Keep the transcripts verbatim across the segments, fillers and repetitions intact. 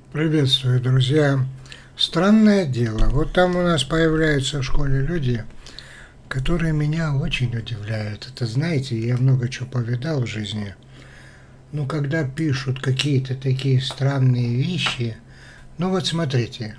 Приветствую, друзья. Странное дело. Вот там у нас появляются в школе люди, которые меня очень удивляют. Это, знаете, я много чего повидал в жизни. Но когда пишут какие-то такие странные вещи, ну вот смотрите.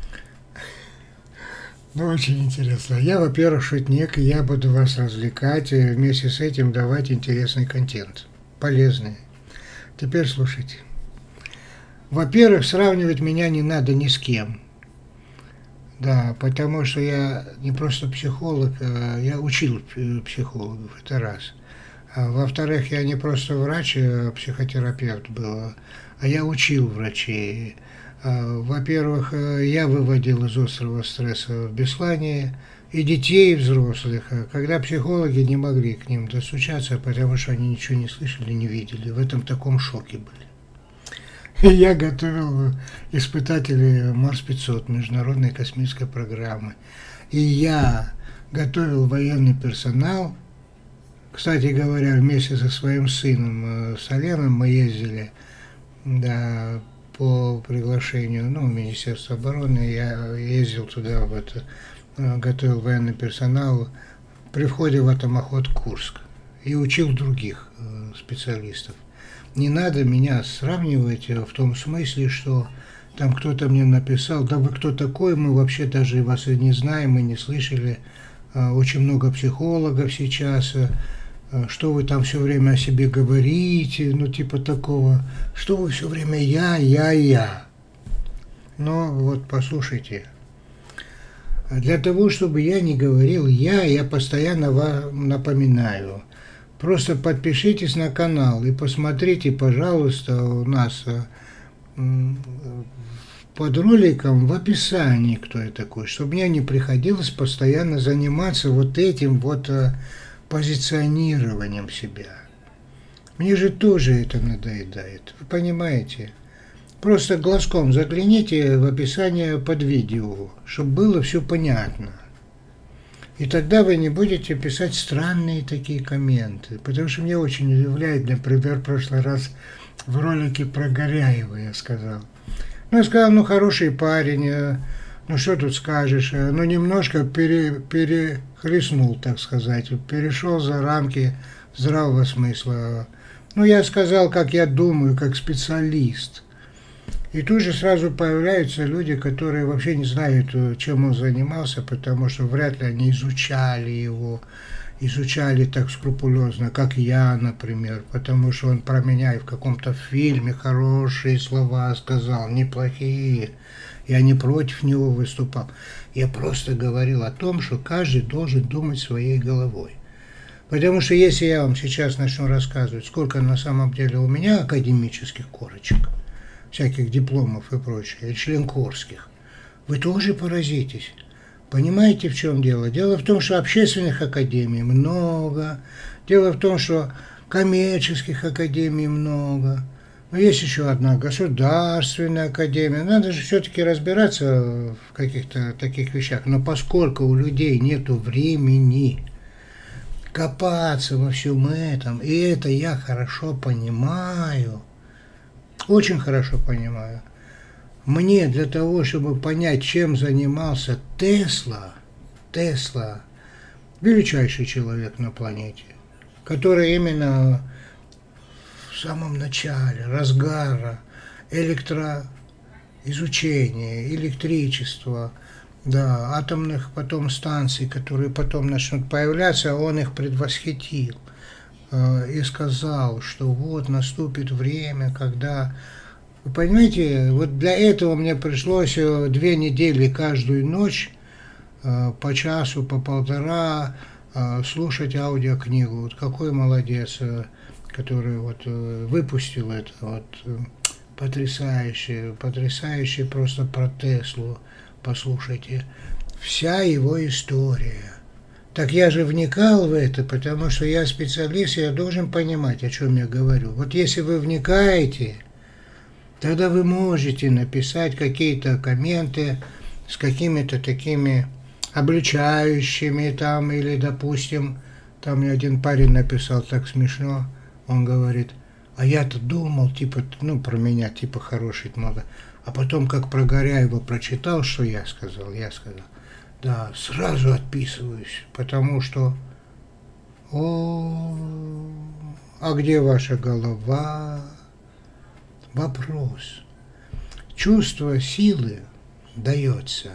Ну, очень интересно. Я, во-первых, шутник, и я буду вас развлекать, и вместе с этим давать интересный контент. Полезный. Теперь слушайте. Во-первых, сравнивать меня не надо ни с кем. Да, потому что я не просто психолог, а я учил психологов, это раз. А во-вторых, я не просто врач, а психотерапевт был, а я учил врачей. Во-первых, я выводил из острого стресса в Беслане и детей, и взрослых, когда психологи не могли к ним достучаться, потому что они ничего не слышали, не видели, в этом таком шоке были. И я готовил испытателей Марс пятьсот, международной космической программы. И я готовил военный персонал. Кстати говоря, вместе со своим сыном Соленом мы ездили, да, по приглашению, ну, Министерства обороны. Я ездил туда, в это, готовил военный персонал при входе в атомоход Курск и учил других специалистов. Не надо меня сравнивать в том смысле, что там кто-то мне написал, да вы кто такой, мы вообще даже вас и не знаем, мы не слышали. Очень много психологов сейчас, что вы там все время о себе говорите, ну типа такого, что вы все время я, я, я. Но вот послушайте, для того, чтобы я не говорил я, я постоянно вам напоминаю. Просто подпишитесь на канал и посмотрите, пожалуйста, у нас под роликом в описании, кто я такой, чтобы мне не приходилось постоянно заниматься вот этим вот позиционированием себя. Мне же тоже это надоедает, вы понимаете? Просто глазком загляните в описание под видео, чтобы было все понятно. И тогда вы не будете писать странные такие комменты. Потому что меня очень удивляет, например, в прошлый раз в ролике про Горяева я сказал. Ну, я сказал, ну, хороший парень, ну, что тут скажешь, ну, немножко пере, перехлестнул, так сказать, перешел за рамки здравого смысла. Ну, я сказал, как я думаю, как специалист. И тут же сразу появляются люди, которые вообще не знают, чем он занимался, потому что вряд ли они изучали его, изучали так скрупулезно, как я, например, потому что он про меня и в каком-то фильме хорошие слова сказал, неплохие. Я не против него выступал. Я просто говорил о том, что каждый должен думать своей головой. Потому что если я вам сейчас начну рассказывать, сколько на самом деле у меня академических корочек, всяких дипломов и прочее, и членкорских, вы тоже поразитесь. Понимаете, в чем дело? Дело в том, что общественных академий много, дело в том, что коммерческих академий много, но есть еще одна государственная академия. Надо же все-таки разбираться в каких-то таких вещах, но поскольку у людей нет времени копаться во всем этом, и это я хорошо понимаю, очень хорошо понимаю. Мне для того, чтобы понять, чем занимался Тесла, Тесла, величайший человек на планете, который именно в самом начале, разгара электроизучения, электричества, да, атомных потом станций, которые потом начнут появляться, он их предвосхитил. И сказал, что вот наступит время, когда... Вы понимаете, вот для этого мне пришлось две недели каждую ночь по часу, по полтора слушать аудиокнигу. Вот какой молодец, который вот выпустил это, вот потрясающе, потрясающе просто про Теслу, послушайте. Вся его история. Так я же вникал в это, потому что я специалист, я должен понимать, о чем я говорю. Вот если вы вникаете, тогда вы можете написать какие-то комменты с какими-то такими обличающими там, или, допустим, там мне один парень написал так смешно, он говорит, А я-то думал, типа, ну, про меня, типа, хороший молодой. А потом, как про Горяева прочитал, что я сказал, я сказал, да, сразу отписываюсь, потому что, о, а где ваша голова? Вопрос. Чувство силы дается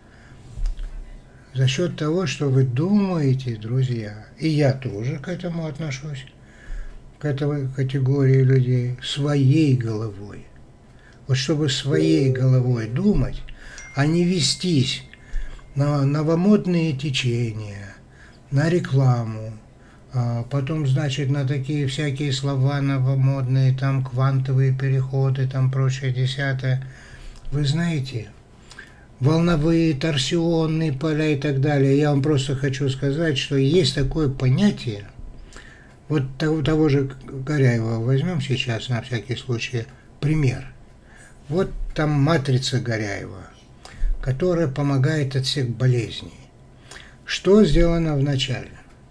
за счет того, что вы думаете, друзья, и я тоже к этому отношусь, к этой категории людей, своей головой. Вот чтобы своей головой думать, а не вестись на новомодные течения, на рекламу, а потом, значит, на такие всякие слова новомодные, там квантовые переходы, там прочее десятое. Вы знаете, волновые, торсионные поля и так далее. Я вам просто хочу сказать, что есть такое понятие, вот того, того же Горяева возьмем сейчас на всякий случай пример. Вот там матрица Горяева, которая помогает от всех болезней. Что сделано в начале?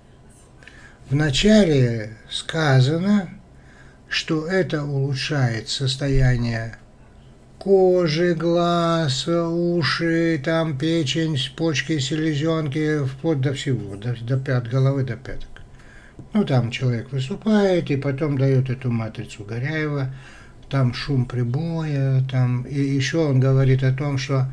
В начале сказано, что это улучшает состояние кожи, глаз, уши, там печень, почки, селезенки, вплоть до всего, до, до пят, головы до пяток. Ну, там человек выступает и потом дает эту матрицу Горяева, там шум прибоя, там, и еще он говорит о том, что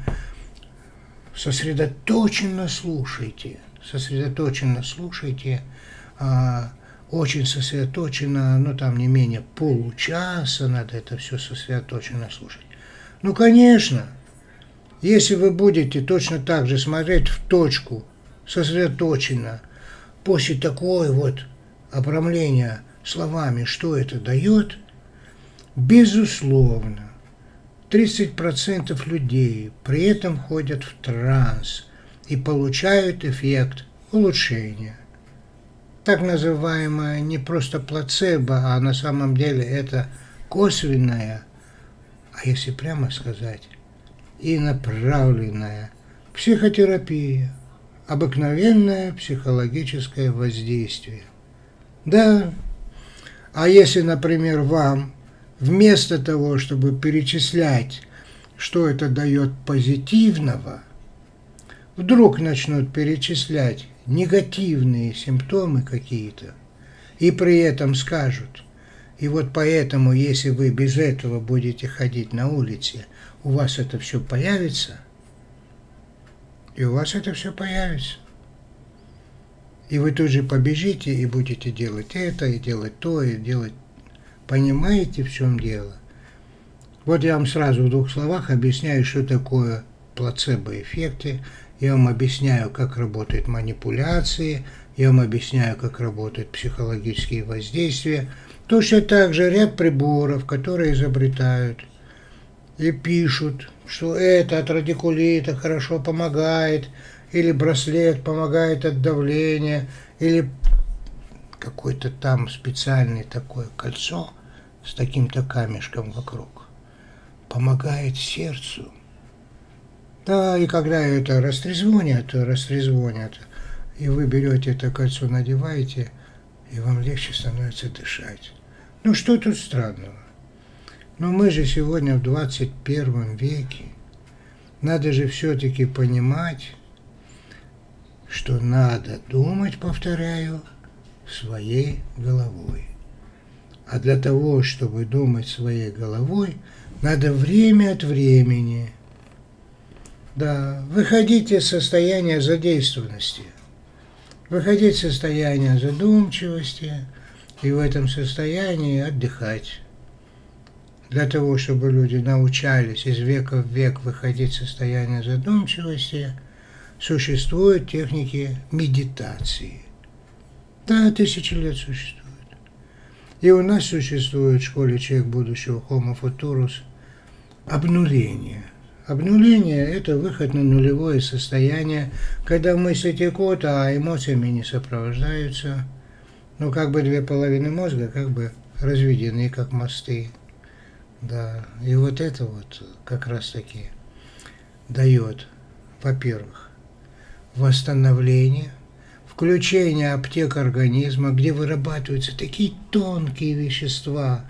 сосредоточенно слушайте, сосредоточенно слушайте, а, очень сосредоточенно, ну, там не менее получаса надо это все сосредоточенно слушать. Ну, конечно, если вы будете точно так же смотреть в точку, сосредоточенно, после такой вот обрамления словами, что это дает, безусловно, тридцать процентов людей при этом входят в транс и получают эффект улучшения. Так называемое не просто плацебо, а на самом деле это косвенная, а если прямо сказать, и направленная психотерапия, обыкновенное психологическое воздействие. Да, а если, например, вам вместо того, чтобы перечислять, что это дает позитивного, вдруг начнут перечислять негативные симптомы какие-то, и при этом скажут, и вот поэтому, если вы без этого будете ходить на улице, у вас это все появится, и у вас это все появится. И вы тут же побежите и будете делать это, и делать то, и делать... Понимаете, в чем дело? Вот я вам сразу в двух словах объясняю, что такое плацебо-эффекты. Я вам объясняю, как работают манипуляции. Я вам объясняю, как работают психологические воздействия. Точно так же ряд приборов, которые изобретают и пишут, что это от радикулита хорошо помогает, или браслет помогает от давления, или какое-то там специальное такое кольцо с таким-то камешком вокруг помогает сердцу. Да, и когда это растрезвонят, растрезвонят, и вы берете это кольцо, надеваете, и вам легче становится дышать. Ну что тут странного? Но мы же сегодня в двадцать первом веке. Надо же все-таки понимать, что надо думать, повторяю, своей головой. А для того, чтобы думать своей головой, надо время от времени, да, выходить из состояния задействованности, выходить из состояния задумчивости и в этом состоянии отдыхать. Для того, чтобы люди научались из века в век выходить из состояния задумчивости, существуют техники медитации. Да, тысячи лет существует. И у нас существует в школе «Человек будущего» Homo Futurus обнуление. Обнуление – это выход на нулевое состояние, когда мысли текут, а эмоциями не сопровождаются. Ну, как бы две половины мозга как бы разведены, как мосты. Да, и вот это вот как раз-таки дает, во-первых, восстановление, включение аптек организма, где вырабатываются такие тонкие вещества,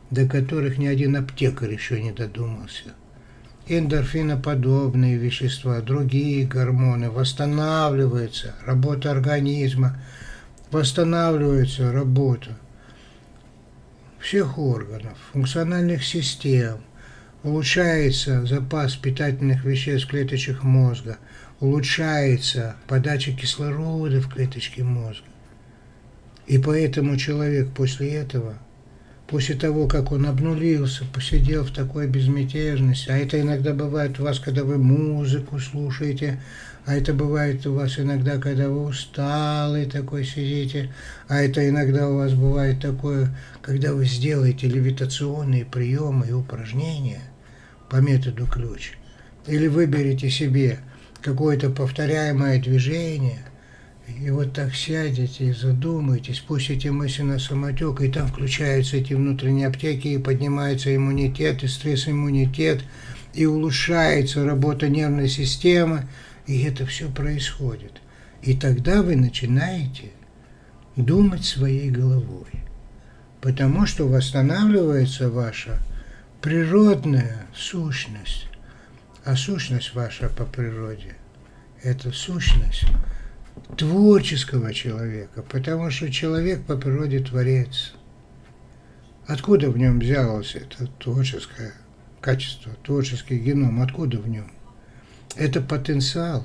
до которых ни один аптекарь еще не додумался. Эндорфиноподобные вещества, другие гормоны, восстанавливается работа организма, восстанавливается работа всех органов, функциональных систем, улучшается запас питательных веществ в клеточках мозга, улучшается подача кислорода в клеточки мозга. И поэтому человек после этого, после того, как он обнулился, посидел в такой безмятежности, а это иногда бывает у вас, когда вы музыку слушаете, а это бывает у вас иногда, когда вы усталый такой сидите, а это иногда у вас бывает такое, когда вы сделаете левитационные приемы и упражнения по методу ключ, или выберете себе какое-то повторяемое движение, и вот так сядете и задумаетесь, пустите мысли на самотек, и там включаются эти внутренние аптеки, и поднимается иммунитет, и стресс-иммунитет, и улучшается работа нервной системы, и это все происходит. И тогда вы начинаете думать своей головой, потому что восстанавливается ваша природная сущность, а сущность ваша по природе – это сущность творческого человека, потому что человек по природе творец. Откуда в нем взялось это творческое качество, творческий геном? Откуда в нем? Это потенциал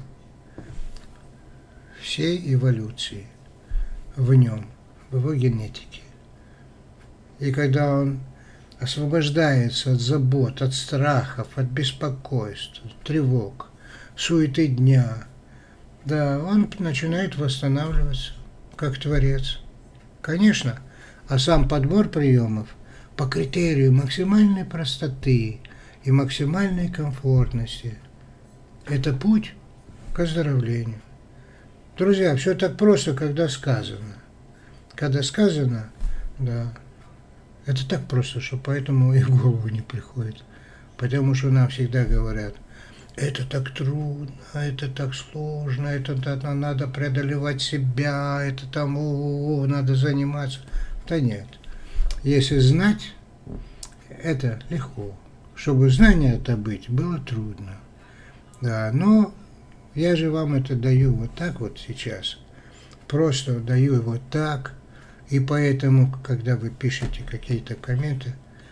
всей эволюции в нем, в его генетике. И когда он освобождается от забот, от страхов, от беспокойств, тревог, суеты дня, да, он начинает восстанавливаться как творец. Конечно, а сам подбор приемов по критерию максимальной простоты и максимальной комфортности – это путь к оздоровлению. Друзья, все так просто, когда сказано. Когда сказано, да, это так просто, что поэтому и в голову не приходит. Потому что нам всегда говорят, это так трудно, это так сложно, это, это надо преодолевать себя, это там, о, о, надо заниматься. Да нет. Если знать, это легко. Чтобы знание это быть, было трудно. Да, но я же вам это даю вот так вот сейчас. Просто даю вот так. И поэтому, когда вы пишете какие-то комменты,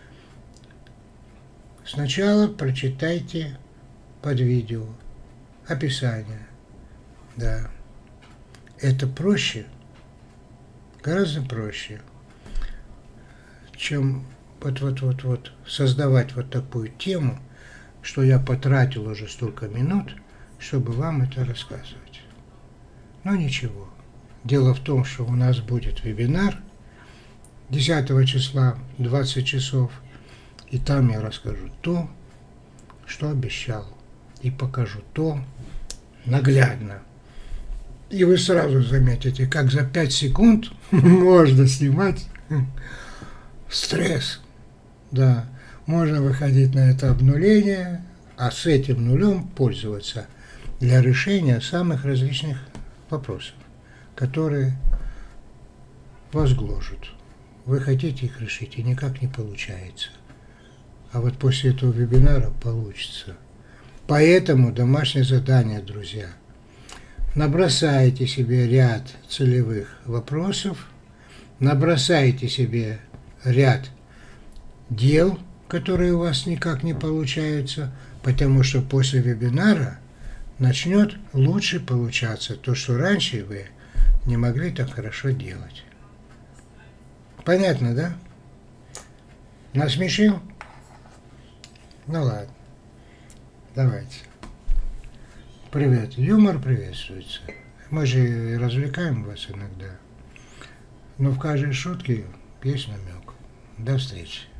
сначала прочитайте под видео описание. Да. Это проще, гораздо проще, чем вот-вот-вот-вот создавать вот такую тему, что я потратил уже столько минут, чтобы вам это рассказывать. Но ничего. Дело в том, что у нас будет вебинар десятого числа, двадцать часов, и там я расскажу то, что обещал, и покажу то наглядно. И вы сразу заметите, как за пять секунд можно снимать стресс. Да, можно выходить на это обнуление, а с этим нулем пользоваться для решения самых различных вопросов, которые вас гложут. Вы хотите их решить, и никак не получается. А вот после этого вебинара получится. Поэтому домашнее задание, друзья. Набросайте себе ряд целевых вопросов, набросайте себе ряд дел, которые у вас никак не получаются, потому что после вебинара начнет лучше получаться то, что раньше вы не могли так хорошо делать. Понятно, да? Насмешил? Ну ладно. Давайте. Привет. Юмор приветствуется. Мы же развлекаем вас иногда. Но в каждой шутке есть намек. До встречи.